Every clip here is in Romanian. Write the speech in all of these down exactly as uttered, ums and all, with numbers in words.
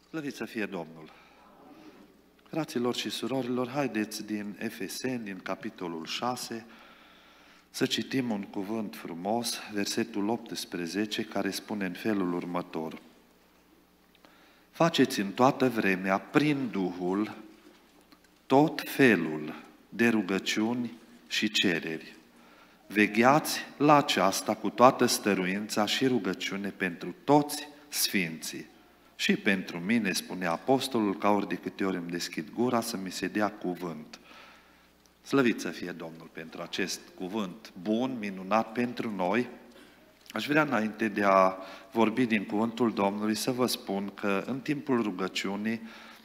Slăvit să fie Domnul! Fraților și surorilor, haideți din Efeseni, din capitolul șase, să citim un cuvânt frumos, versetul optsprezece, care spune în felul următor. Faceți în toată vremea, prin Duhul, tot felul de rugăciuni și cereri. Vegheați la aceasta cu toată stăruința și rugăciune pentru toți sfinții. Și pentru mine, spune apostolul, ca ori de câte ori îmi deschid gura, să mi se dea cuvânt. Slăvit să fie Domnul pentru acest cuvânt bun, minunat pentru noi. Aș vrea, înainte de a vorbi din cuvântul Domnului, să vă spun că în timpul rugăciunii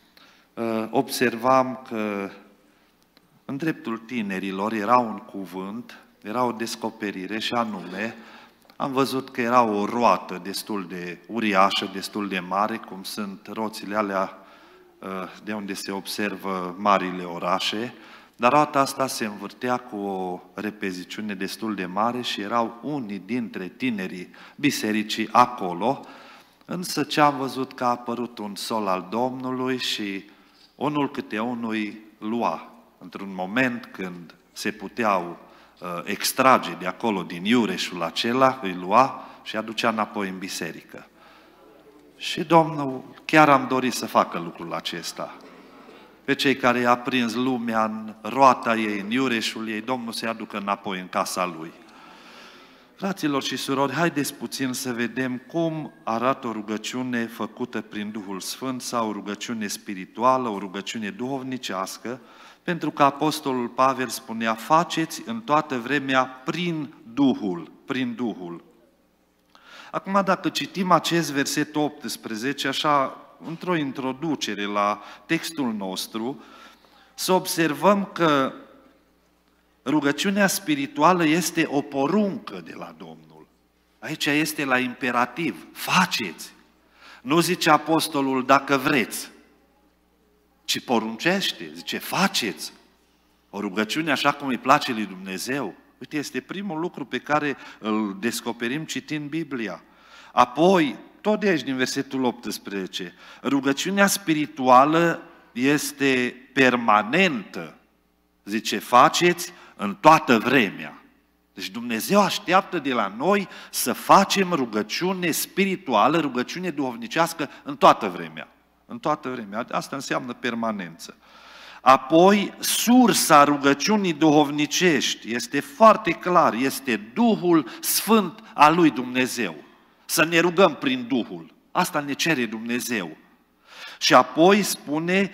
observam că în dreptul tinerilor era un cuvânt, era o descoperire, și anume, am văzut că era o roată destul de uriașă, destul de mare, cum sunt roțile alea de unde se observă marile orașe, dar roata asta se învârtea cu o repeziciune destul de mare și erau unii dintre tinerii bisericii acolo, însă ce am văzut că a apărut un sol al Domnului și unul câte unul lua, într-un moment când se puteau extrage de acolo, din iureșul acela, îi lua și aducea înapoi în biserică. Și Domnul chiar am dorit să facă lucrul acesta. Pe cei care i-a prins lumea în roata ei, în iureșul ei, Domnul să-i aducă înapoi în casa Lui. Fraților și surori, haideți puțin să vedem cum arată o rugăciune făcută prin Duhul Sfânt sau o rugăciune spirituală, o rugăciune duhovnicească, pentru că Apostolul Pavel spunea, faceți în toată vremea prin Duhul, prin Duhul. Acum, dacă citim acest verset optsprezece, așa, într-o introducere la textul nostru, să observăm că rugăciunea spirituală este o poruncă de la Domnul. Aici este la imperativ, faceți. Nu zice apostolul dacă vreți, ci poruncește, zice faceți. O rugăciune așa cum îi place lui Dumnezeu. Uite, este primul lucru pe care îl descoperim citind Biblia. Apoi, tot de aici din versetul optsprezece, rugăciunea spirituală este permanentă. Zice, faceți în toată vremea. Deci Dumnezeu așteaptă de la noi să facem rugăciune spirituală, rugăciune duhovnicească în toată vremea. În toată vremea. Asta înseamnă permanență. Apoi, sursa rugăciunii duhovnicești este foarte clar, este Duhul Sfânt al lui Dumnezeu. Să ne rugăm prin Duhul. Asta ne cere Dumnezeu. Și apoi spune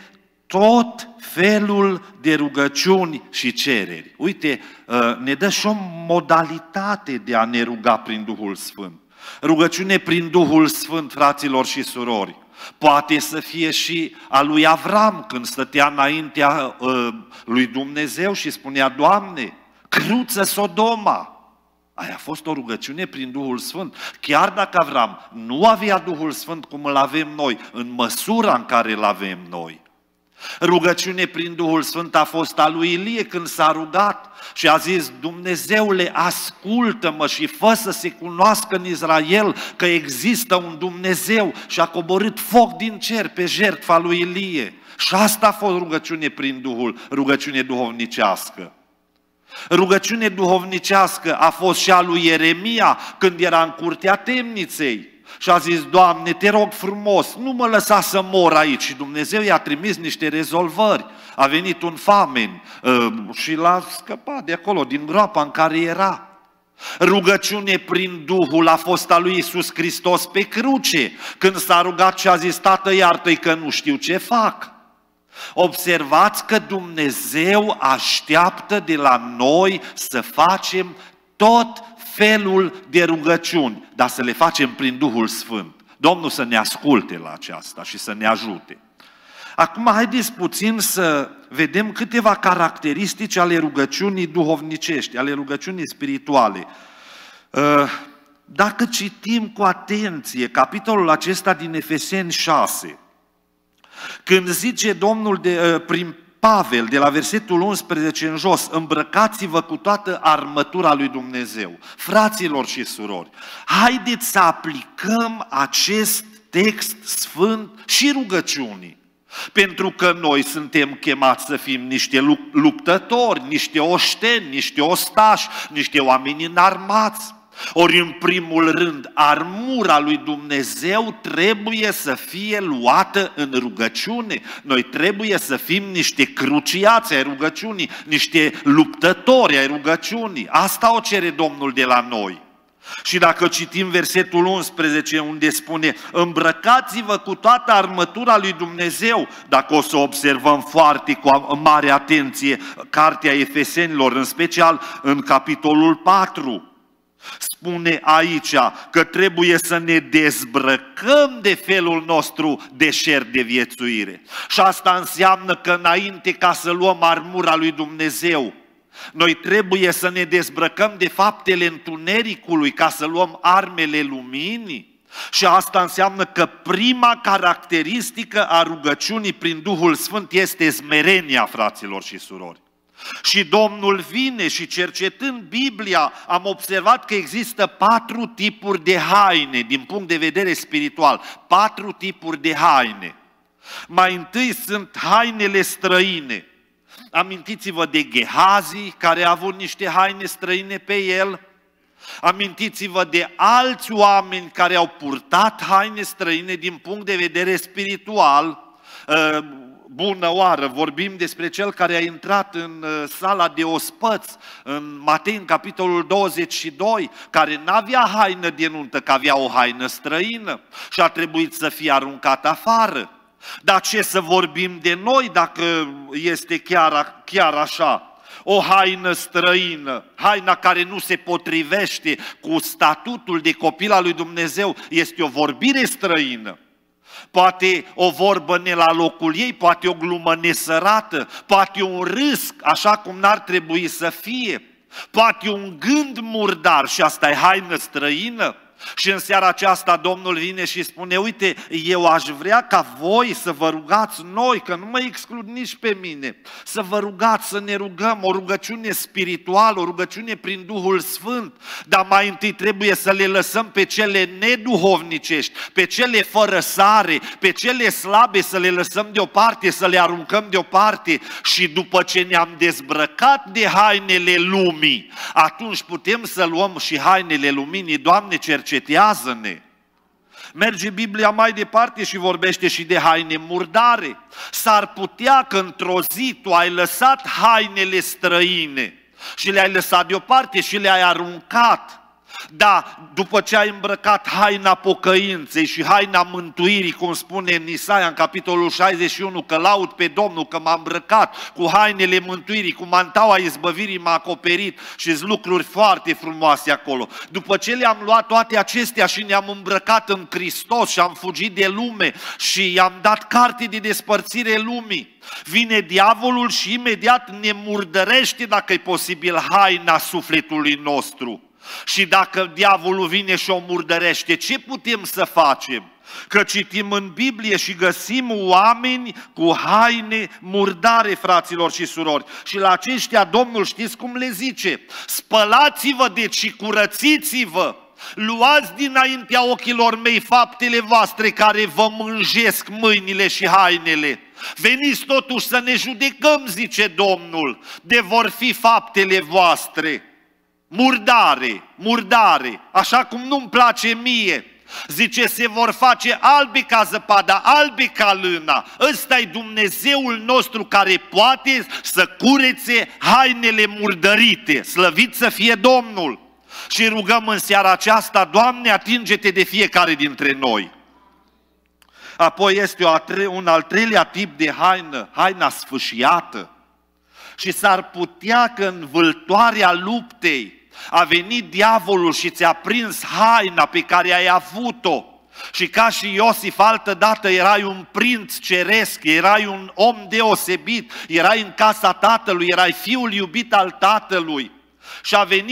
tot felul de rugăciuni și cereri. Uite, ne dă și o modalitate de a ne ruga prin Duhul Sfânt. Rugăciune prin Duhul Sfânt, fraților și surori. Poate să fie și a lui Avram, când stătea înaintea lui Dumnezeu și spunea, Doamne, cruță Sodoma. Aia a fost o rugăciune prin Duhul Sfânt. Chiar dacă Avram nu avea Duhul Sfânt cum îl avem noi, în măsura în care îl avem noi. Rugăciune prin Duhul Sfânt a fost a lui Ilie când s-a rugat și a zis, Dumnezeule, ascultă-mă și fă să se cunoască în Israel că există un Dumnezeu, și a coborât foc din cer pe jertfa lui Ilie. Și asta a fost rugăciune prin Duhul, rugăciune duhovnicească. Rugăciune duhovnicească a fost și a lui Ieremia când era în curtea temniței. Și a zis, Doamne, te rog frumos, nu mă lăsa să mor aici. Și Dumnezeu i-a trimis niște rezolvări. A venit un famen și l-a scăpat de acolo, din groapa în care era. Rugăciune prin Duhul a fost a lui Iisus Hristos pe cruce, când s-a rugat și a zis, Tată, iartă-i că nu știu ce fac. Observați că Dumnezeu așteaptă de la noi să facem tot felul de rugăciuni, dar să le facem prin Duhul Sfânt. Domnul să ne asculte la aceasta și să ne ajute. Acum haideți puțin să vedem câteva caracteristici ale rugăciunii duhovnicești, ale rugăciunii spirituale. Dacă citim cu atenție capitolul acesta din Efeseni șase, când zice Domnul de, prin Pavel, de la versetul unsprezece în jos, îmbrăcați-vă cu toată armătura lui Dumnezeu. Fraților și surori, haideți să aplicăm acest text sfânt și rugăciunii. Pentru că noi suntem chemați să fim niște luptători, niște oșteni, niște ostași, niște oameni înarmați. Ori în primul rând, armura lui Dumnezeu trebuie să fie luată în rugăciune. Noi trebuie să fim niște cruciați ai rugăciunii, niște luptători ai rugăciunii. Asta o cere Domnul de la noi. Și dacă citim versetul unsprezece unde spune îmbrăcați-vă cu toată armătura lui Dumnezeu, dacă o să observăm foarte cu mare atenție cartea Efesenilor, în special în capitolul patru, spune aici că trebuie să ne dezbrăcăm de felul nostru deșert de viețuire. Și asta înseamnă că înainte ca să luăm armura lui Dumnezeu, noi trebuie să ne dezbrăcăm de faptele întunericului ca să luăm armele luminii. Și asta înseamnă că prima caracteristică a rugăciunii prin Duhul Sfânt este smerenia, fraților și surori. Și Domnul vine și cercetând Biblia am observat că există patru tipuri de haine din punct de vedere spiritual. Patru tipuri de haine. Mai întâi sunt hainele străine. Amintiți-vă de Gehazi, care a avut niște haine străine pe el. Amintiți-vă de alți oameni care au purtat haine străine din punct de vedere spiritual. Bună oară, vorbim despre cel care a intrat în sala de ospăți, în Matei, în capitolul douăzeci și doi, care n-avea haină de nuntă, că avea o haină străină și a trebuit să fie aruncat afară. Dar ce să vorbim de noi dacă este chiar, chiar așa? O haină străină, haina care nu se potrivește cu statutul de copil al lui Dumnezeu, este o vorbire străină. Poate o vorbă ne la locul ei, poate o glumă nesărată, poate un râs așa cum n-ar trebui să fie, poate un gând murdar și asta e haină străină. Și în seara aceasta Domnul vine și spune, uite, eu aș vrea ca voi să vă rugați noi, că nu mă exclud nici pe mine, să vă rugați, să ne rugăm, o rugăciune spirituală, o rugăciune prin Duhul Sfânt, dar mai întâi trebuie să le lăsăm pe cele neduhovnicești, pe cele fără sare, pe cele slabe să le lăsăm deoparte, să le aruncăm deoparte și după ce ne-am dezbrăcat de hainele lumii, atunci putem să luăm și hainele luminii. Doamne, cercetează-ne! Merge Biblia mai departe și vorbește și de haine murdare. S-ar putea că într-o zi tu ai lăsat hainele străine și le-ai lăsat deoparte și le-ai aruncat. Da, după ce ai îmbrăcat haina pocăinței și haina mântuirii, cum spune în Isaia în capitolul șaizeci și unu, că laud pe Domnul că m-a îmbrăcat cu hainele mântuirii, cu mantaua izbăvirii m-a acoperit și sunt lucruri foarte frumoase acolo. După ce le-am luat toate acestea și ne-am îmbrăcat în Hristos și am fugit de lume și i-am dat carte de despărțire lumii, vine diavolul și imediat ne murdărește, dacă e posibil, haina sufletului nostru. Și dacă diavolul vine și o murdărește, ce putem să facem? Că citim în Biblie și găsim oameni cu haine murdare, fraților și surori. Și la aceștia Domnul știți cum le zice? Spălați-vă deci și curățiți-vă. Luați dinaintea ochilor mei faptele voastre care vă mânjesc mâinile și hainele. Veniți totuși să ne judecăm, zice Domnul, de vor fi faptele voastre. Murdare, murdare, așa cum nu-mi place mie. Zice, se vor face albi ca zăpada, albi ca lâna. Ăsta-i Dumnezeul nostru care poate să curețe hainele murdărite. Slăvit să fie Domnul! Și rugăm în seara aceasta, Doamne, atinge-te de fiecare dintre noi. Apoi este o tre- un al treilea tip de haină, haina sfâșiată. Și s-ar putea că în vâltoarea luptei a venit diavolul și ți-a prins haina pe care ai avut-o. Și ca și Iosif, altădată erai un prinț ceresc, erai un om deosebit, erai în casa tatălui, erai fiul iubit al tatălui. Și a venit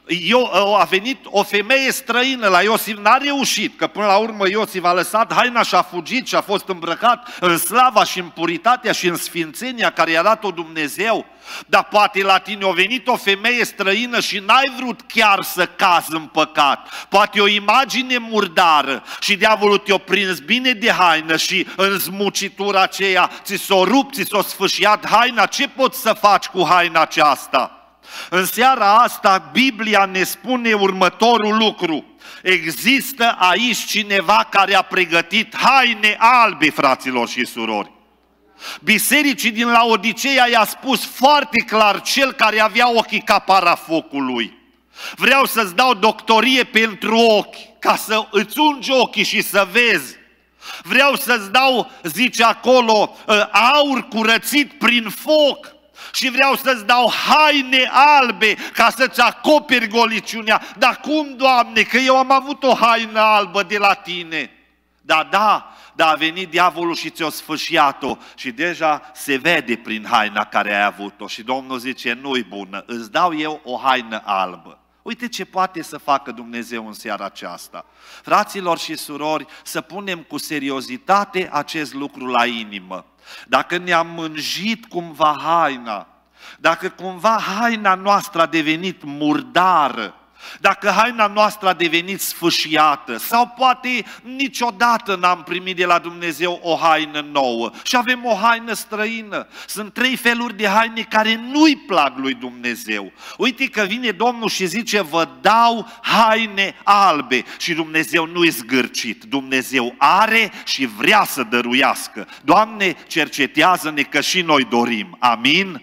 Eu, a venit o femeie străină la Iosif, n-a reușit, că până la urmă Iosif a lăsat haina și a fugit și a fost îmbrăcat în slava și în puritatea și în sfințenia care i-a dat-o Dumnezeu. Dar poate la tine a venit o femeie străină și n-ai vrut chiar să cazi în păcat. Poate o imagine murdară și diavolul te-a prins bine de haină și în zmucitura aceea ți s-o rupt, ți s-o sfâșiat haina. Ce poți să faci cu haina aceasta? În seara asta Biblia ne spune următorul lucru. Există aici cineva care a pregătit haine albe, fraților și surori. Bisericii din Laodiceea i-a spus foarte clar cel care avea ochii ca parafocului: vreau să-ți dau doctorie pentru ochi, ca să îți ungi ochii și să vezi. Vreau să-ți dau, zice acolo, aur curățit prin foc. Și vreau să-ți dau haine albe ca să-ți acoperi goliciunea. Dar cum, Doamne, că eu am avut o haină albă de la tine? Da, da, dar a venit diavolul și ți-o sfâșiat-o și deja se vede prin haina care ai avut-o. Și Domnul zice: nu-i bună, îți dau eu o haină albă. Uite ce poate să facă Dumnezeu în seara aceasta. Fraților și surori, să punem cu seriozitate acest lucru la inimă. Dacă ne-am mânjit cumva haina, dacă cumva haina noastră a devenit murdară, dacă haina noastră a devenit sfâșiată sau poate niciodată n-am primit de la Dumnezeu o haină nouă și avem o haină străină. Sunt trei feluri de haine care nu-i plac lui Dumnezeu. Uite că vine Domnul și zice: vă dau haine albe. Și Dumnezeu nu-i zgârcit. Dumnezeu are și vrea să dăruiască. Doamne, cercetează-ne că și noi dorim. Amin?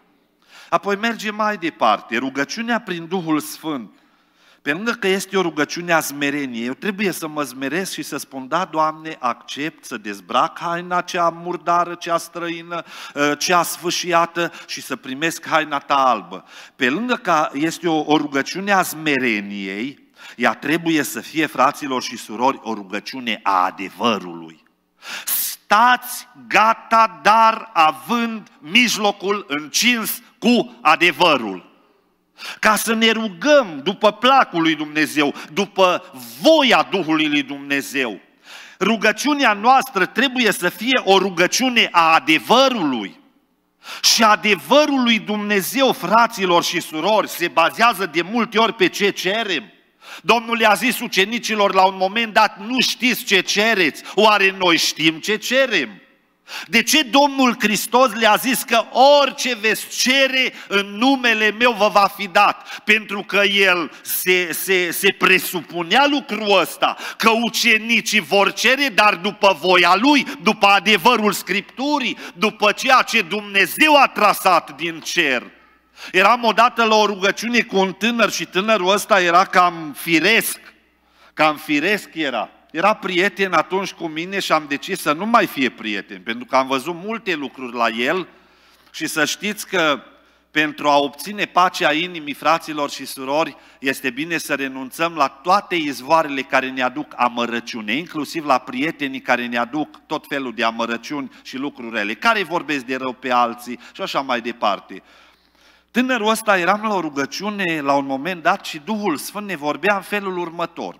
Apoi mergem mai departe. Rugăciunea prin Duhul Sfânt. Pe lângă că este o rugăciune a smereniei, eu trebuie să mă smeresc și să spun: da, Doamne, accept să dezbrac haina cea murdară, cea străină, cea sfâșiată și să primesc haina ta albă. Pe lângă că este o, o rugăciune a smereniei, ea trebuie să fie, fraților și surori, o rugăciune a adevărului. Stați gata, dar având mijlocul încins cu adevărul. Ca să ne rugăm după placul lui Dumnezeu, după voia Duhului lui Dumnezeu. Rugăciunea noastră trebuie să fie o rugăciune a adevărului. Și adevărul lui Dumnezeu, fraților și surori, se bazează de multe ori pe ce cerem. Domnul le-a zis ucenicilor la un moment dat: nu știți ce cereți. Oare noi știm ce cerem? De ce Domnul Hristos le-a zis că orice veți cere în numele meu vă va fi dat? Pentru că El se, se, se presupunea lucrul ăsta, că ucenicii vor cere, dar după voia Lui, după adevărul Scripturii, după ceea ce Dumnezeu a trasat din cer. Eram odată la o rugăciune cu un tânăr și tânărul ăsta era cam firesc, cam firesc era. Era prieten atunci cu mine și am decis să nu mai fie prieten, pentru că am văzut multe lucruri la el și să știți că pentru a obține pacea inimii, fraților și surori, este bine să renunțăm la toate izvoarele care ne aduc amărăciune, inclusiv la prietenii care ne aduc tot felul de amărăciuni și lucruri rele, care vorbesc de rău pe alții și așa mai departe. Tânărul ăsta, eram la o rugăciune la un moment dat și Duhul Sfânt ne vorbea în felul următor: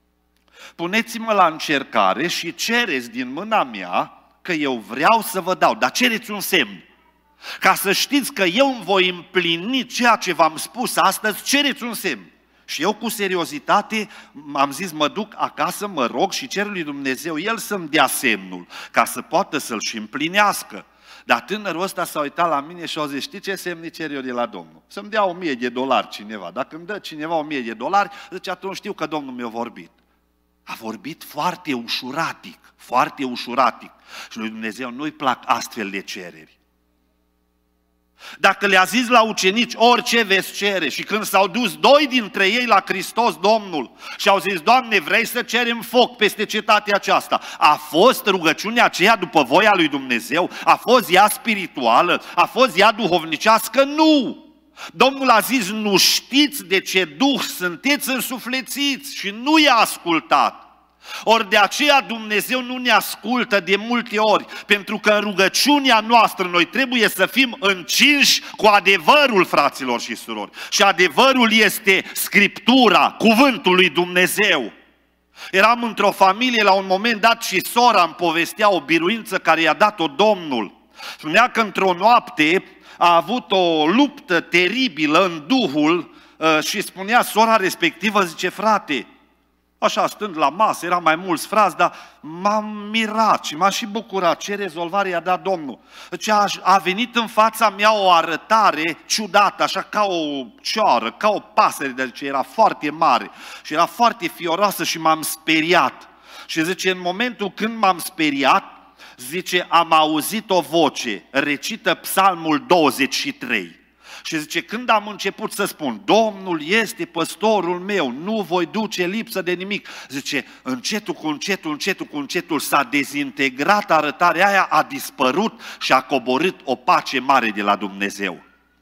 puneți-mă la încercare și cereți din mâna mea, că eu vreau să vă dau, dar cereți un semn. Ca să știți că eu îmi voi împlini ceea ce v-am spus astăzi, cereți un semn. Și eu cu seriozitate am zis: mă duc acasă, mă rog și cer lui Dumnezeu El să-mi dea semnul, ca să poată să-l și împlinească. Dar tânărul ăsta s-a uitat la mine și a zis: știi ce semn cer eu de la Domnul? Să-mi dea o mie de dolari cineva. Dacă îmi dă cineva o mie de dolari, zice, atunci știu că Domnul mi-a vorbit. A vorbit foarte ușuratic, foarte ușuratic. Și lui Dumnezeu nu-i plac astfel de cereri. Dacă le-a zis la ucenici: orice veți cere, și când s-au dus doi dintre ei la Hristos Domnul și au zis: Doamne, vrei să cerem foc peste cetatea aceasta? A fost rugăciunea aceea după voia lui Dumnezeu? A fost ea spirituală? A fost ea duhovnicească? Nu! Domnul a zis: nu știți de ce duh sunteți însuflețiți, și nu i-a ascultat. Ori de aceea Dumnezeu nu ne ascultă de multe ori, pentru că în rugăciunea noastră noi trebuie să fim încinși cu adevărul, fraților și surori. Și adevărul este Scriptura, cuvântul lui Dumnezeu. Eram într-o familie la un moment dat și sora îmi povestea o biruință care i-a dat-o Domnul. Spunea că într-o noapte a avut o luptă teribilă în Duhul și spunea sora respectivă, zice, frate, așa stând la masă, erau mai mulți frați, dar m-am mirat și m-a și bucurat ce rezolvare i-a dat Domnul. Deci a, a venit în fața mea o arătare ciudată, așa ca o cioară, ca o pasăre, deci era foarte mare și era foarte fioroasă și m-am speriat. Și zice, în momentul când m-am speriat, zice, am auzit o voce, recită Psalmul douăzeci și trei. Și zice, când am început să spun, Domnul este păstorul meu, nu voi duce lipsă de nimic. Zice, încetul cu încetul, încetul cu încetul s-a dezintegrat arătarea aia, a dispărut și a coborât o pace mare de la Dumnezeu.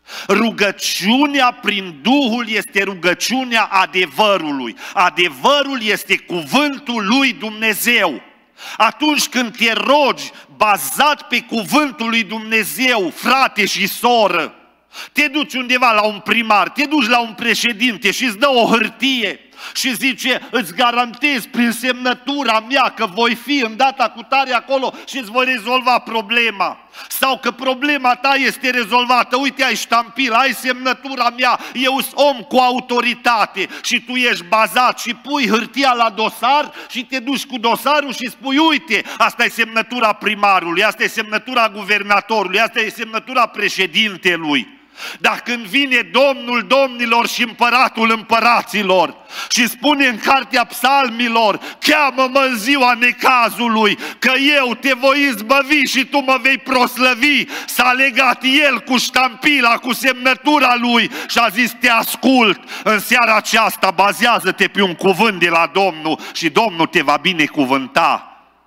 Rugăciunea prin Duhul este rugăciunea adevărului. Adevărul este cuvântul lui Dumnezeu. Atunci când te rogi bazat pe cuvântul lui Dumnezeu, frate și soră, te duci undeva la un primar, te duci la un președinte și îți dă o hârtie și zice, îți garantez prin semnătura mea că voi fi în data cu tare acolo și îți voi rezolva problema. Sau că problema ta este rezolvată, uite ai ștampila, ai semnătura mea, eu sunt om cu autoritate și tu ești bazat și pui hârtia la dosar și te duci cu dosarul și spui, uite, asta e semnătura primarului, asta e semnătura guvernatorului, asta e semnătura președintelui. Dar când vine Domnul domnilor și Împăratul împăraților și spune în cartea Psalmilor, cheamă-mă în ziua necazului, că eu te voi izbăvi și tu mă vei proslăvi, s-a legat El cu ștampila, cu semnătura Lui și a zis, te ascult, în seara aceasta bazează-te pe un cuvânt de la Domnul și Domnul te va binecuvânta.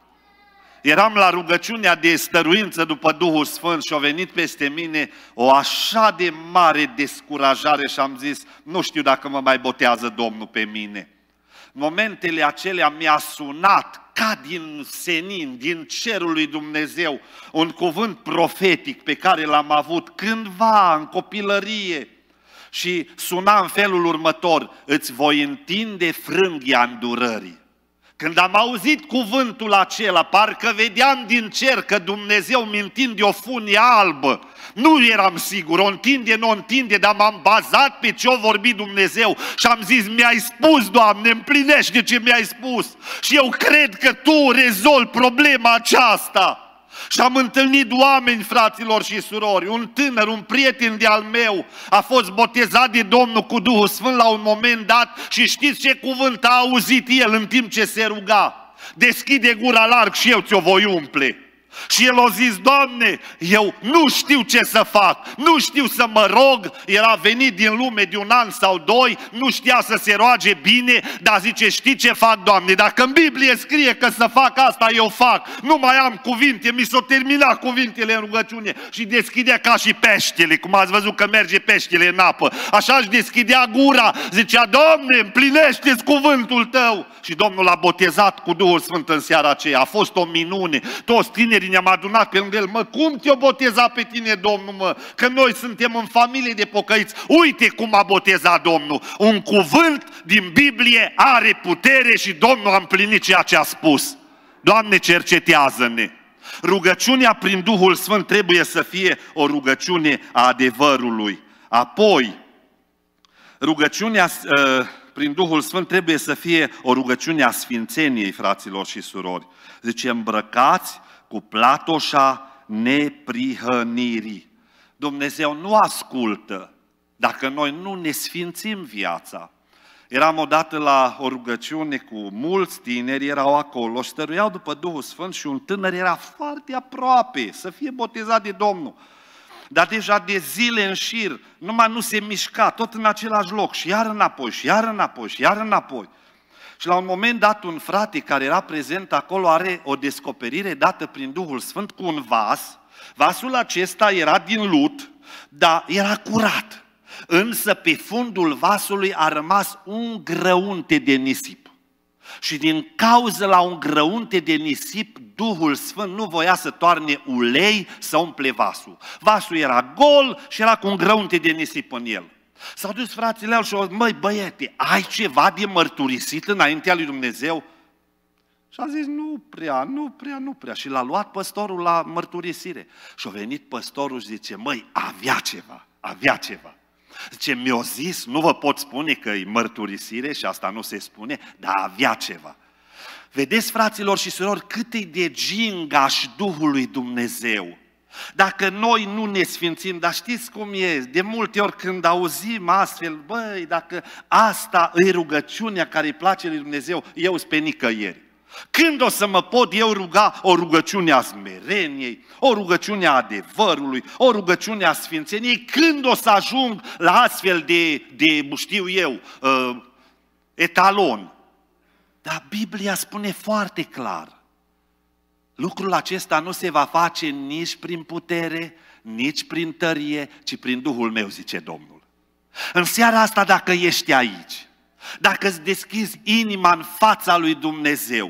Eram la rugăciunea de stăruință după Duhul Sfânt și a venit peste mine o așa de mare descurajare și am zis, nu știu dacă mă mai botează Domnul pe mine. În momentele acelea mi-a sunat ca din senin, din cerul lui Dumnezeu, un cuvânt profetic pe care l-am avut cândva în copilărie și suna în felul următor, îți voi întinde frânghia îndurării. Când am auzit cuvântul acela, parcă vedeam din cer că Dumnezeu mi întinde o funie albă. Nu eram sigur, o întinde, nu o întinde, dar m-am bazat pe ce-o vorbi Dumnezeu și am zis, mi-ai spus, Doamne, împlinește ce mi-ai spus. Și eu cred că Tu rezolvi problema aceasta. Și am întâlnit oameni, fraților și surori, un tânăr, un prieten de-al meu, a fost botezat de Domnul cu Duhul Sfânt la un moment dat și știți ce cuvânt a auzit el în timp ce se ruga? Deschide gura larg și eu ți-o voi umple. Și el a zis, Doamne, eu nu știu ce să fac, nu știu să mă rog, era venit din lume de un an sau doi, nu știa să se roage bine, dar zice, știi ce fac, Doamne, dacă în Biblie scrie că să fac asta, eu fac, nu mai am cuvinte, mi s-au terminat cuvintele în rugăciune și deschidea ca și peștele, cum ați văzut că merge peștele în apă, așa își deschidea gura, zicea, Doamne, împlinește-ți cuvântul Tău. Și Domnul l-a botezat cu Duhul Sfânt în seara aceea, a fost o minune, toți tinerii ne-am adunat pe lângă el, mă, cum te-o boteza pe tine Domnul, mă? Că noi suntem în familie de pocăiți. Uite cum a botezat Domnul. Un cuvânt din Biblie are putere și Domnul a împlinit ceea ce a spus. Doamne, cercetează-ne! Rugăciunea prin Duhul Sfânt trebuie să fie o rugăciune a adevărului. Apoi, rugăciunea uh, prin Duhul Sfânt trebuie să fie o rugăciune a sfințeniei, fraților și surori. Zice, îmbrăcați cu platoșa neprihănirii. Dumnezeu nu ascultă dacă noi nu ne sfințim viața. Eram odată la o rugăciune cu mulți tineri, erau acolo, stăruiau după Duhul Sfânt și un tânăr era foarte aproape să fie botezat de Domnul. Dar deja de zile în șir, numai nu se mișca, tot în același loc și iar înapoi, și iar înapoi, și iar înapoi. Și la un moment dat un frate care era prezent acolo are o descoperire dată prin Duhul Sfânt cu un vas. Vasul acesta era din lut, dar era curat. Însă pe fundul vasului a rămas un grăunte de nisip. Și din cauză la un grăunte de nisip, Duhul Sfânt nu voia să toarne ulei să umple vasul. Vasul era gol și era cu un grăunte de nisip în el. S-au dus frații și au zis, măi băiete, ai ceva de mărturisit înaintea lui Dumnezeu? Și a zis, nu prea, nu prea, nu prea. Și l-a luat păstorul la mărturisire. Și a venit păstorul și zice, măi, avea ceva, avea ceva. Zice, mi-o zis, nu vă pot spune că e mărturisire și asta nu se spune, dar avea ceva. Vedeți, fraților și surori, cât e de gingaș Duhul lui Dumnezeu. Dacă noi nu ne sfințim, dar știți cum e, de multe ori când auzim astfel, băi, dacă asta e rugăciunea care îi place lui Dumnezeu, eu sunt pe nicăieri. Când o să mă pot eu ruga o rugăciune a smereniei, o rugăciune a adevărului, o rugăciune a sfințeniei, când o să ajung la astfel de, de știu eu, uh, etalon? Dar Biblia spune foarte clar, lucrul acesta nu se va face nici prin putere, nici prin tărie, ci prin Duhul meu, zice Domnul. În seara asta, dacă ești aici, dacă îți deschizi inima în fața lui Dumnezeu,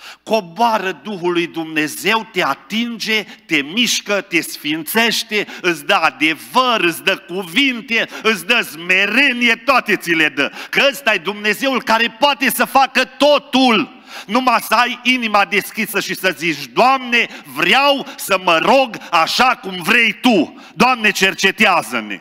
coboară Duhul lui Dumnezeu, te atinge, te mișcă, te sfințește, îți dă adevăr, îți dă cuvinte, îți dă smerenie, toate ți le dă. Că ăsta e Dumnezeul care poate să facă totul. Numai să ai inima deschisă și să zici, Doamne, vreau să mă rog așa cum vrei Tu. Doamne, cercetează-ne.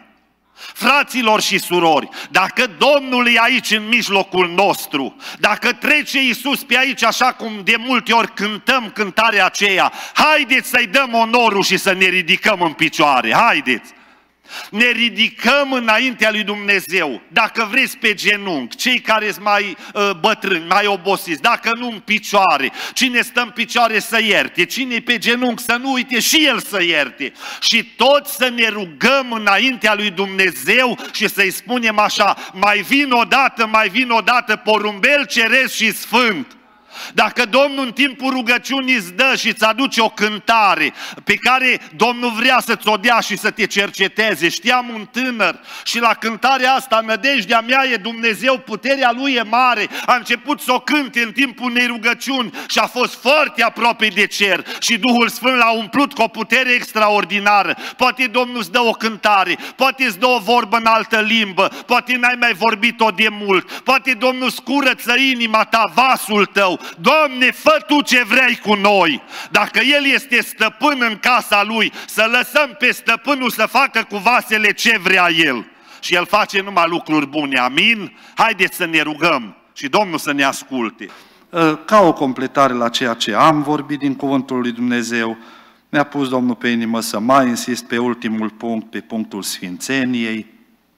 Fraților și surori, dacă Domnul e aici în mijlocul nostru, dacă trece Iisus pe aici așa cum de multe ori cântăm cântarea aceea, haideți să-i dăm onorul și să ne ridicăm în picioare, haideți! Ne ridicăm înaintea lui Dumnezeu, dacă vreți pe genunchi, cei care sunt mai uh, bătrâni, mai obosiți, dacă nu în picioare, cine stă în picioare să ierte, cine e pe genunchi să nu uite și el să ierte. Și toți să ne rugăm înaintea lui Dumnezeu și să-i spunem așa, mai vin odată, mai vin odată, porumbel ceresc și sfânt. Dacă Domnul în timpul rugăciunii îți dă și îți aduce o cântare pe care Domnul vrea să-ți o dea și să te cerceteze. Știam un tânăr și la cântarea asta, nădejdea mea e Dumnezeu, puterea Lui e mare, a început să o cânte în timpul unei rugăciuni și a fost foarte aproape de cer și Duhul Sfânt l-a umplut cu o putere extraordinară. Poate Domnul îți dă o cântare, poate îți dă o vorbă în altă limbă, poate n-ai mai vorbit-o de mult, poate Domnul scurăță inima ta, vasul tău. Doamne, fă Tu ce vrei cu noi. Dacă El este stăpân în casa Lui, să lăsăm pe stăpânul să facă cu vasele ce vrea El. Și El face numai lucruri bune. Amin? Haideți să ne rugăm și Domnul să ne asculte. Ca o completare la ceea ce am vorbit din Cuvântul lui Dumnezeu, mi-a pus Domnul pe inimă să mai insist pe ultimul punct, pe punctul sfințeniei.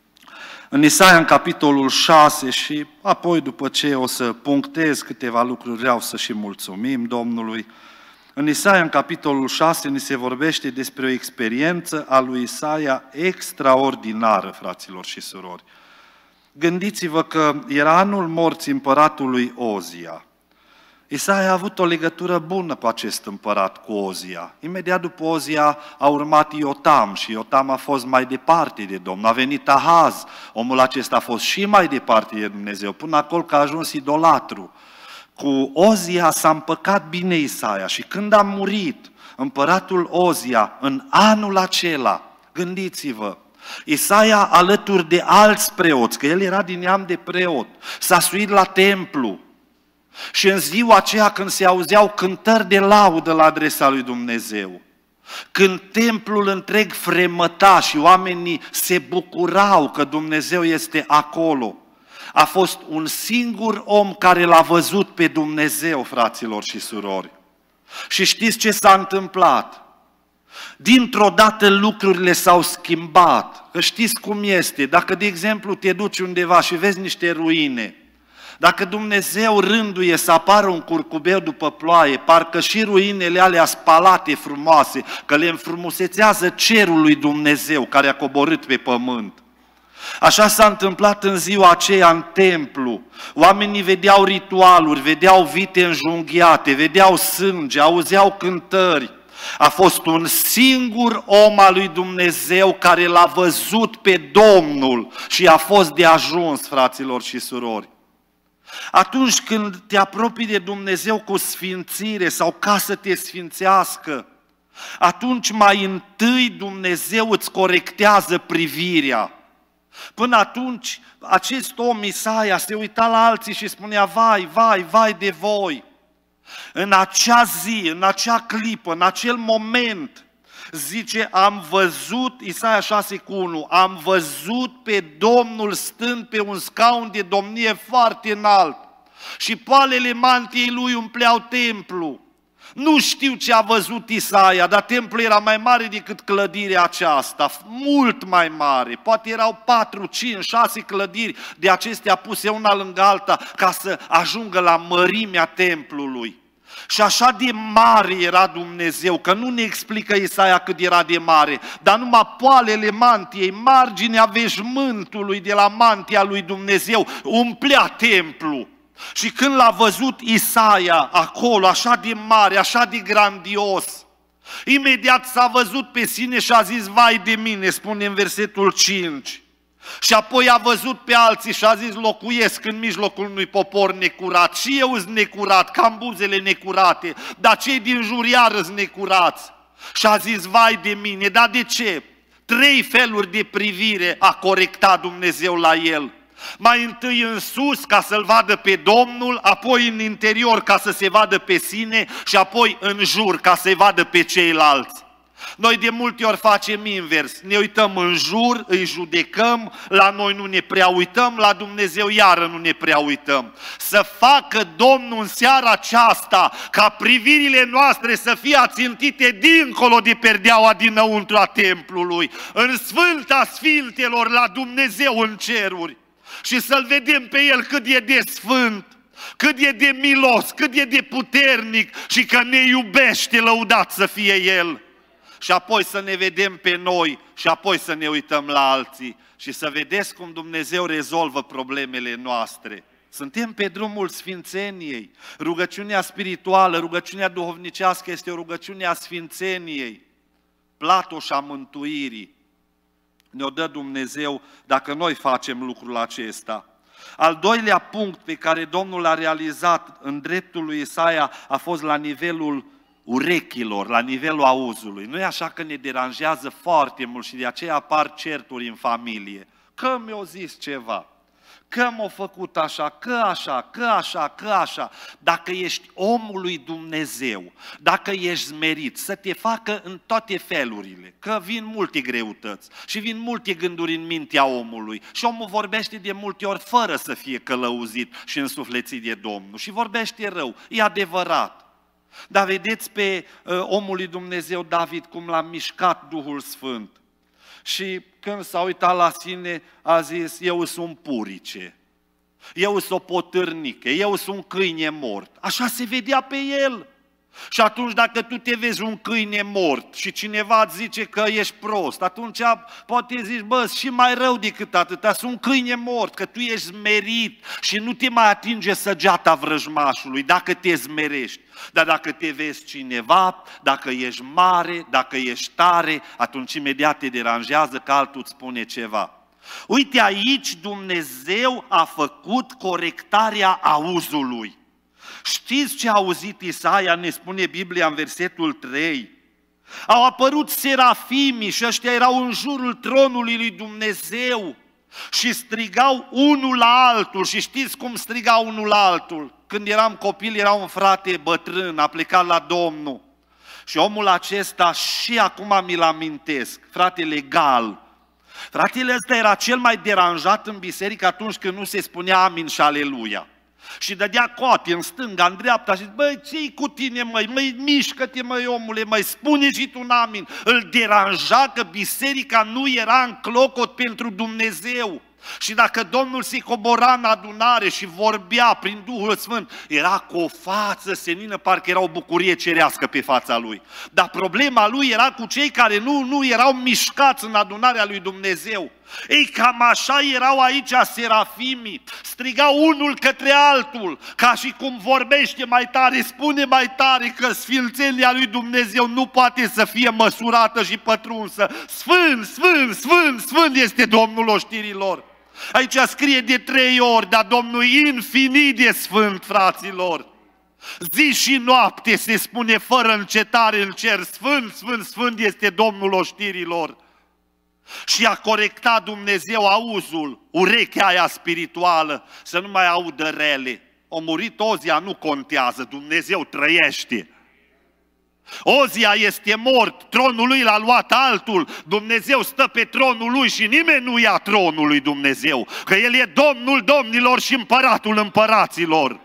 În Isaia, în capitolul șase, și apoi după ce o să punctez câteva lucruri, vreau să și mulțumim Domnului. În Isaia, în capitolul șase, ni se vorbește despre o experiență a lui Isaia extraordinară, fraților și surori. Gândiți-vă că era anul morții împăratului Ozia. Isaia a avut o legătură bună cu acest împărat, cu Ozia. Imediat după Ozia a urmat Iotam și Iotam a fost mai departe de Domnul. A venit Ahaz, omul acesta a fost și mai departe de Dumnezeu, până acolo că a ajuns idolatru. Cu Ozia s-a împăcat bine Isaia și când a murit împăratul Ozia, în anul acela, gândiți-vă, Isaia alături de alți preoți, că el era din neam de preot, s-a suit la templu. Și în ziua aceea când se auzeau cântări de laudă la adresa lui Dumnezeu, când templul întreg fremăta și oamenii se bucurau că Dumnezeu este acolo, a fost un singur om care l-a văzut pe Dumnezeu, fraților și surori. Și știți ce s-a întâmplat? Dintr-o dată lucrurile s-au schimbat. Că știți cum este, dacă de exemplu te duci undeva și vezi niște ruine, dacă Dumnezeu rânduie să apară un curcubeu după ploaie, parcă și ruinele alea spalate frumoase, că le înfrumusețează cerul lui Dumnezeu care a coborât pe pământ. Așa s-a întâmplat în ziua aceea în templu. Oamenii vedeau ritualuri, vedeau vite înjunghiate, vedeau sânge, auzeau cântări. A fost un singur om al lui Dumnezeu care l-a văzut pe Domnul și a fost de ajuns, fraților și surori. Atunci când te apropii de Dumnezeu cu sfințire sau ca să te sfințească, atunci mai întâi Dumnezeu îți corectează privirea. Până atunci, acest om, Isaia, se uita la alții și spunea, vai, vai, vai de voi. În acea zi, în acea clipă, în acel moment, zice, am văzut, Isaia șase cu unu, am văzut pe Domnul stând pe un scaun de domnie foarte înalt și poalele mantiei lui umpleau templu. Nu știu ce a văzut Isaia, dar templul era mai mare decât clădirea aceasta, mult mai mare. Poate erau patru, cinci, șase clădiri de acestea puse una lângă alta ca să ajungă la mărimea templului. Și așa de mare era Dumnezeu, că nu ne explică Isaia cât era de mare, dar numai poalele mantiei, marginea veșmântului de la mantia lui Dumnezeu umplea templul. Și când l-a văzut Isaia acolo, așa de mare, așa de grandios, imediat s-a văzut pe sine și a zis, vai de mine, spune în versetul cinci. Și apoi a văzut pe alții și a zis, locuiesc în mijlocul unui popor necurat. Și eu sunt necurat, ca în buzele necurate, dar cei din jur iară sunt necurați. Și a zis, vai de mine, dar de ce? Trei feluri de privire a corectat Dumnezeu la el. Mai întâi în sus ca să-L vadă pe Domnul, apoi în interior ca să se vadă pe sine și apoi în jur ca să-i vadă pe ceilalți. Noi de multe ori facem invers, ne uităm în jur, îi judecăm, la noi nu ne prea uităm, la Dumnezeu iară nu ne prea uităm. Să facă Domnul în seara aceasta ca privirile noastre să fie ațintite dincolo de perdeaua dinăuntru a templului, în Sfânta Sfintelor, la Dumnezeu în ceruri. Și să-L vedem pe El cât e de sfânt, cât e de milos, cât e de puternic și că ne iubește, lăudat să fie El. Și apoi să ne vedem pe noi și apoi să ne uităm la alții și să vedeți cum Dumnezeu rezolvă problemele noastre. Suntem pe drumul sfințeniei. Rugăciunea spirituală, rugăciunea duhovnicească este o rugăciune a sfințeniei, platoș a mântuirii. Ne-o dă Dumnezeu dacă noi facem lucrul acesta. Al doilea punct pe care Domnul l-a realizat în dreptul lui Isaia a fost la nivelul urechilor, la nivelul auzului. Nu e așa că ne deranjează foarte mult și de aceea apar certuri în familie. Că mi-o zis ceva, că m-a făcut așa, că așa, că așa, că așa. Dacă ești omul lui Dumnezeu, dacă ești smerit, să te facă în toate felurile, că vin multe greutăți și vin multe gânduri în mintea omului și omul vorbește de multe ori fără să fie călăuzit și însuflețit de Domnul și vorbește rău, e adevărat. Dar vedeți pe uh, omul lui Dumnezeu David cum l-a mișcat Duhul Sfânt. Și când s-a uitat la sine, a zis, eu sunt purice, eu sunt o potârnică, eu sunt un câine mort. Așa se vedea pe el. Și atunci dacă tu te vezi un câine mort și cineva îți zice că ești prost, atunci poate zici, bă, și mai rău decât atâta, sunt un câine mort, că tu ești smerit și nu te mai atinge săgeata vrăjmașului dacă te smerești. Dar dacă te vezi cineva, dacă ești mare, dacă ești tare, atunci imediat te deranjează că altul îți spune ceva. Uite, aici Dumnezeu a făcut corectarea auzului. Știți ce a auzit Isaia, ne spune Biblia în versetul trei? Au apărut serafimii și ăștia erau în jurul tronului lui Dumnezeu și strigau unul la altul. Și știți cum strigau unul la altul? Când eram copil, era un frate bătrân, a plecat la Domnul. Și omul acesta, și acum mi-l amintesc, fratele Gal. Fratele ăsta era cel mai deranjat în biserică atunci când nu se spunea amin și aleluia. Și dădea coate în stânga, în dreapta și zice, băi, ce-i cu tine, măi, măi, mișcă-te, măi, omule, măi, spune și tu un amin. Îl deranja că biserica nu era în clocot pentru Dumnezeu. Și dacă Domnul se cobora în adunare și vorbea prin Duhul Sfânt, era cu o față senină, parcă era o bucurie cerească pe fața lui. Dar problema lui era cu cei care nu, nu erau mișcați în adunarea lui Dumnezeu. Ei, cam așa erau aici serafimii, strigau unul către altul, ca și cum vorbește mai tare, spune mai tare că sfințenia lui Dumnezeu nu poate să fie măsurată și pătrunsă. Sfânt, sfânt, sfânt, sfânt este Domnul oștirilor. Aici scrie de trei ori, dar Domnul e infinit de sfânt, fraților. Zi și noapte se spune fără încetare în cer, sfânt, sfânt, sfânt este Domnul oștirilor. Și a corectat Dumnezeu auzul, urechea aia spirituală, să nu mai audă rele. O murit Ozia, nu contează, Dumnezeu trăiește. Ozia este mort, tronul lui l-a luat altul, Dumnezeu stă pe tronul lui și nimeni nu ia tronul lui Dumnezeu, că El e Domnul domnilor și împăratul împăraților.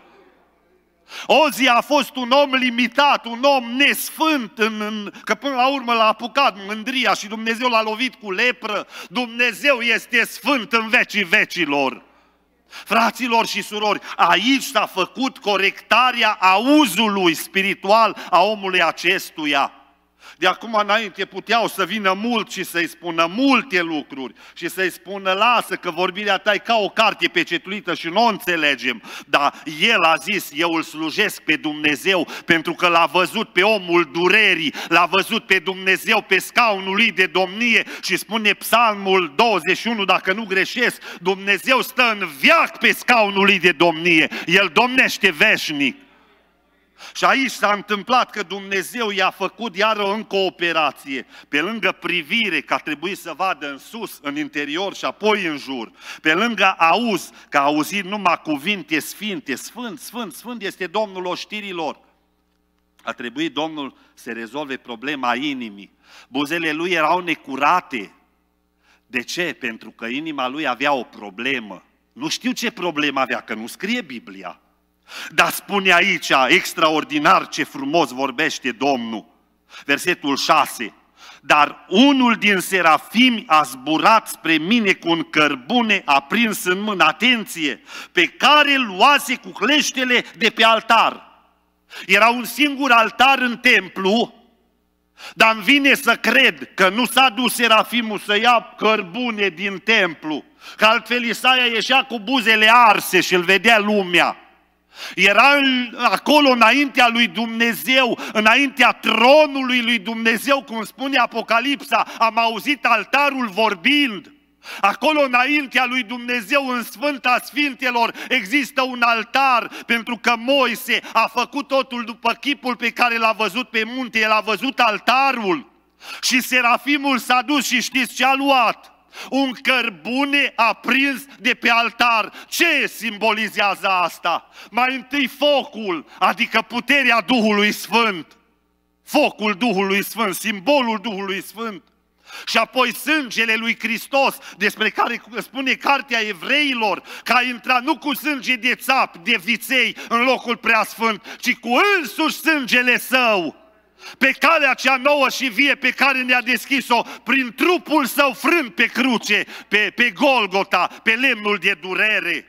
Ozia a fost un om limitat, un om nesfânt, în, în, că până la urmă l-a apucat mândria și Dumnezeu l-a lovit cu lepră. Dumnezeu este sfânt în vecii vecilor. Fraților și surori, aici s-a făcut corectarea auzului spiritual a omului acestuia. De acum înainte puteau să vină mulți și să-i spună multe lucruri și să-i spună, lasă că vorbirea ta e ca o carte pecetuită și nu o înțelegem. Dar el a zis, eu îl slujesc pe Dumnezeu pentru că l-a văzut pe omul durerii, l-a văzut pe Dumnezeu pe scaunul lui de domnie și spune Psalmul douăzeci și unu, dacă nu greșesc, Dumnezeu stă în veac pe scaunul lui de domnie, el domnește veșnic. Și aici s-a întâmplat că Dumnezeu i-a făcut iară încă o operație. Pe lângă privire, că a trebuit să vadă în sus, în interior și apoi în jur. Pe lângă auz, că a auzit numai cuvinte sfinte, sfânt, sfânt, sfânt este Domnul oștirilor. A trebuit Domnul să rezolve problema inimii. Buzele lui erau necurate. De ce? Pentru că inima lui avea o problemă. Nu știu ce problemă avea, că nu scrie Biblia. Dar spune aici, extraordinar ce frumos vorbește Domnul, versetul șase. Dar unul din serafimi a zburat spre mine cu un cărbune aprins în mână, atenție, pe care luase cu cleștele de pe altar. Era un singur altar în templu, dar îmi vine să cred că nu s-a dus serafimul să ia cărbune din templu, că altfel Isaia ieșea cu buzele arse și îl vedea lumea. Era acolo înaintea lui Dumnezeu, înaintea tronului lui Dumnezeu, cum spune Apocalipsa, am auzit altarul vorbind. Acolo înaintea lui Dumnezeu, în Sfânta Sfintelor, există un altar, pentru că Moise a făcut totul după chipul pe care l-a văzut pe munte, el a văzut altarul. Și serafimul s-a dus și știți ce a luat? Un cărbune aprins de pe altar. Ce simbolizează asta? Mai întâi focul, adică puterea Duhului Sfânt. Focul Duhului Sfânt, simbolul Duhului Sfânt. Și apoi sângele lui Hristos, despre care spune Cartea Evreilor, că a intrat nu cu sânge de țap, de viței în locul preasfânt, ci cu însuși sângele său. Pe calea cea nouă și vie pe care ne-a deschis-o prin trupul său frânt pe cruce, pe, pe Golgota, pe lemnul de durere.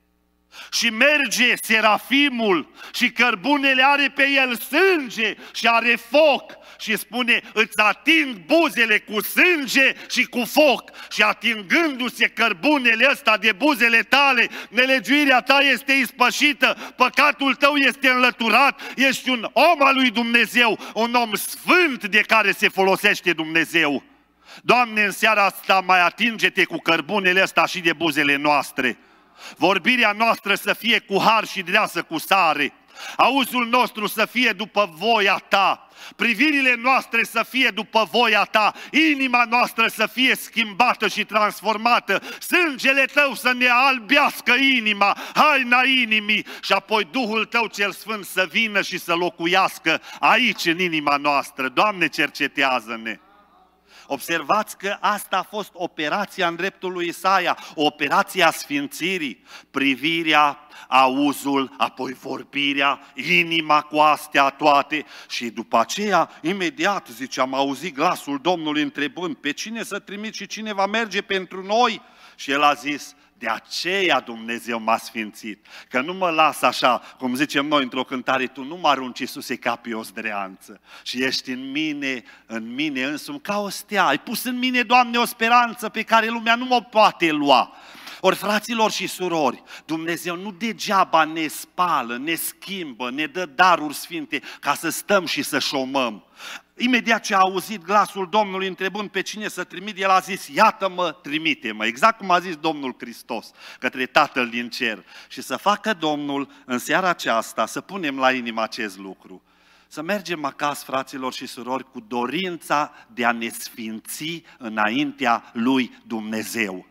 Și merge serafimul și cărbunele are pe el sânge și are foc și spune, îți ating buzele cu sânge și cu foc și atingându-se cărbunele ăsta de buzele tale, nelegiuirea ta este ispășită, păcatul tău este înlăturat, ești un om al lui Dumnezeu, un om sfânt de care se folosește Dumnezeu. Doamne, în seara asta mai atinge-te cu cărbunele ăsta și de buzele noastre. Vorbirea noastră să fie cu har și dreasă cu sare. Auzul nostru să fie după voia ta. Privirile noastre să fie după voia ta. Inima noastră să fie schimbată și transformată. Sângele tău să ne albească inima, haina inimii. Și apoi Duhul tău cel Sfânt să vină și să locuiască aici în inima noastră. Doamne, cercetează-ne! Observați că asta a fost operația în dreptul lui Isaia, o operație a sfințirii, privirea, auzul, apoi vorbirea, inima cu astea toate și după aceea, imediat, zice, am auzit glasul Domnului întrebând, pe cine să trimit și cine va merge pentru noi? Și el a zis, de aceea Dumnezeu m-a sfințit, că nu mă las așa, cum zicem noi într-o cântare, tu nu mă arunci, Iisuse, ca pe o zdreanță și ești în mine, în mine însumi ca o stea. Ai pus în mine, Doamne, o speranță pe care lumea nu mă poate lua. Ori, fraților și surori, Dumnezeu nu degeaba ne spală, ne schimbă, ne dă daruri sfinte ca să stăm și să șomăm. Imediat ce a auzit glasul Domnului întrebând pe cine să trimite, el a zis, iată-mă, trimite-mă, exact cum a zis Domnul Hristos către Tatăl din cer. Și să facă Domnul în seara aceasta, să punem la inimă acest lucru. Să mergem acasă, fraților și surori, cu dorința de a ne sfinți înaintea lui Dumnezeu.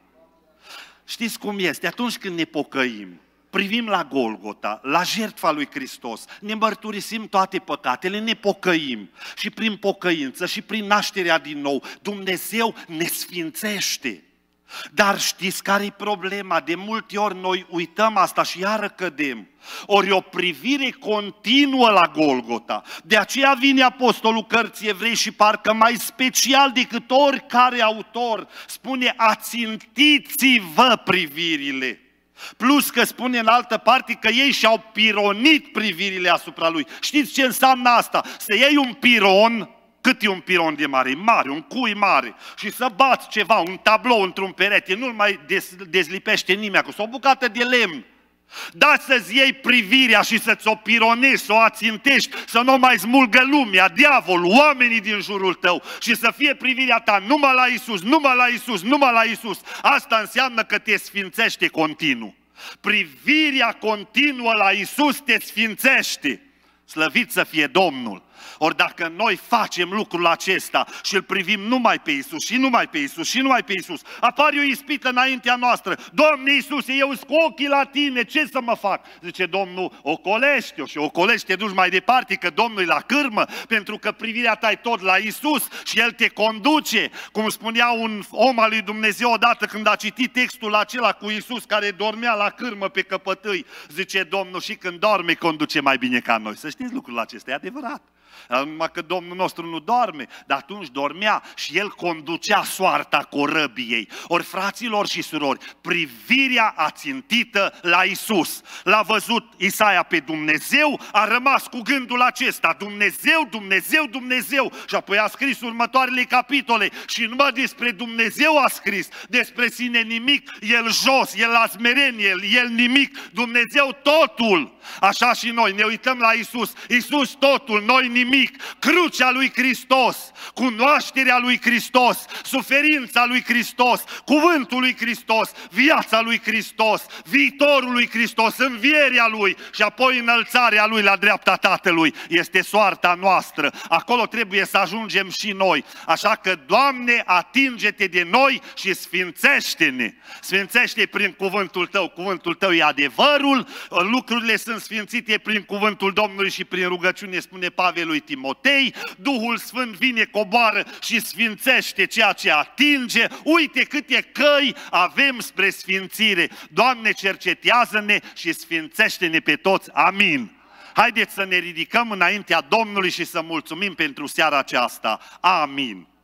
Știți cum este? Atunci când ne pocăim, privim la Golgota, la jertfa lui Hristos, ne mărturisim toate păcatele, ne pocăim și prin pocăință și prin nașterea din nou, Dumnezeu ne sfințește. Dar știți care e problema? De multe ori noi uităm asta și iară cădem. Ori o privire continuă la Golgota. De aceea vine apostolul cărții Evrei și parcă mai special decât oricare autor spune, ațintiți-vă privirile. Plus că spune în altă parte că ei și-au pironit privirile asupra lui. Știți ce înseamnă asta? Să iei un piron, cât e un piron de mare? Mare, un cui mare, și să bați ceva, un tablou într-un perete, nu-l mai dezlipește nimeni cu o bucată de lemn. Dar să-ți iei privirea și să-ți o pironezi, să o ațintești, să nu mai smulgă lumea, diavolul, oamenii din jurul tău și să fie privirea ta numai la Iisus, numai la Iisus, numai la Iisus. Asta înseamnă că te sfințește continuu. Privirea continuă la Iisus te sfințește. Slăvit să fie Domnul! Ori dacă noi facem lucrul acesta și îl privim numai pe Iisus și numai pe Iisus și numai pe Iisus, apare o ispită înaintea noastră. Doamne Iisuse, eu sunt cu ochii la Tine, ce să mă fac? Zice Domnul, ocolește-o și ocolește, te duci mai departe, că Domnul e la cârmă, pentru că privirea ta e tot la Iisus și El te conduce. Cum spunea un om al lui Dumnezeu odată când a citit textul acela cu Iisus care dormea la cârmă pe căpătâi, zice Domnul, și când dorme conduce mai bine ca noi. Să știți lucrul acesta, e adevărat. Numai că Domnul nostru nu doarme, dar atunci dormea și El conducea soarta corăbiei. Ori, fraților și surori, privirea ațintită la Iisus. L-a văzut Isaia pe Dumnezeu, a rămas cu gândul acesta, Dumnezeu, Dumnezeu, Dumnezeu. Și apoi a scris următoarele capitole și numai despre Dumnezeu a scris, despre sine nimic, El jos, El la smerenie, El nimic, Dumnezeu totul. Așa și noi ne uităm la Iisus, Iisus totul, noi nimic. Crucea lui Hristos, cunoașterea lui Hristos, suferința lui Hristos, cuvântul lui Hristos, viața lui Hristos, viitorul lui Hristos, învierea lui și apoi înălțarea lui la dreapta Tatălui. Este soarta noastră. Acolo trebuie să ajungem și noi. Așa că, Doamne, atinge-te de noi și sfințește-ne. Sfințește prin cuvântul Tău. Cuvântul Tău e adevărul, lucrurile sunt sfințite prin cuvântul Domnului și prin rugăciune, spune Pavel lui Timotei, Duhul Sfânt vine, coboară și sfințește ceea ce atinge. Uite câte căi avem spre sfințire. Doamne, cercetează-ne și sfințește-ne pe toți. Amin. Haideți să ne ridicăm înaintea Domnului și să mulțumim pentru seara aceasta. Amin.